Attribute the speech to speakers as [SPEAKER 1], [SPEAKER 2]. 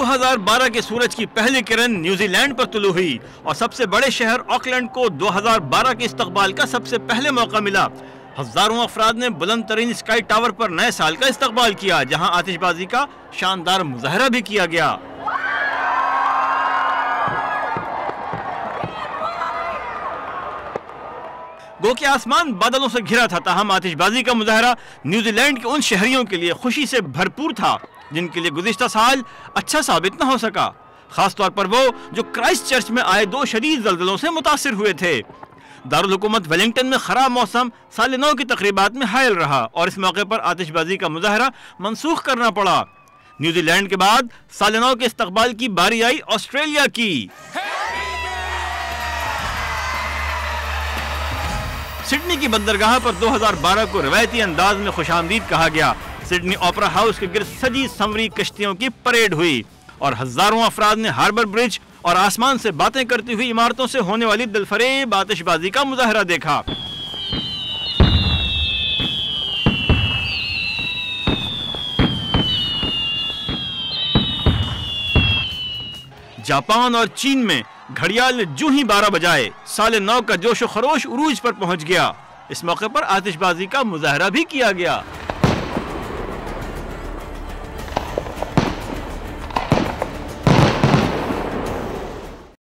[SPEAKER 1] 2012 के सूरज की पहली किरण न्यूजीलैंड पर तुलू हुई और सबसे बड़े शहर ऑकलैंड को 2012 के इस्तकबाल का सबसे पहले मौका मिला। हजारों अफराद ने बुलंद तरीन स्काई टावर पर नए साल का इस्तकबाल किया, जहां आतिशबाजी का शानदार मुजाहरा भी किया गया। गो के आसमान बादलों से घिरा था, ताहम आतिशबाजी का मुजाहरा न्यूजीलैंड के उन शहरियों के लिए खुशी से भरपूर था जिनके लिए गुज़िश्ता साल अच्छा साबित न हो सका, खासतौर पर वो जो क्राइस्ट चर्च में आए 2 शदीद ज़ल्ज़लों से मुतासिर हुए थे। दारुल हुकूमत वेलिंगटन में खराब मौसम साल नौ की तकरीबात में हायल रहा और इस मौके पर आतिशबाजी का मुजाहरा मनसूख करना पड़ा। न्यूजीलैंड के बाद साल नौ के इस्तकबाल की बारी आई ऑस्ट्रेलिया की। सिडनी की बंदरगाह पर 2012 को रवायती अंदाज में खुशामदीद कहा गया। सिडनी ओपरा हाउस के गिर्द सजी संवरी कश्तियों की परेड हुई और हजारों अफराद ने हार्बर ब्रिज और आसमान से बातें करती हुई इमारतों से होने वाली दिलफरेब आतिशबाजी का मुजाहरा देखा। जापान और चीन में घड़ियाल ने जूं ही 12 बजाए, साल नौ का जोशो खरोश उरूज पर पहुंच गया। इस मौके पर आतिशबाजी का मुजाहरा भी किया गया।